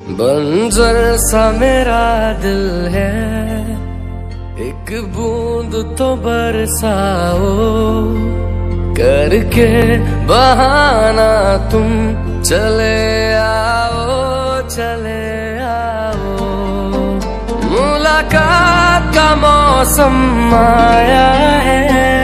बंजर सा मेरा दिल है, एक बूंद तो बरसाओ, करके बहाना तुम चले आओ, चले आओ। मुलाकात का मौसम आया है,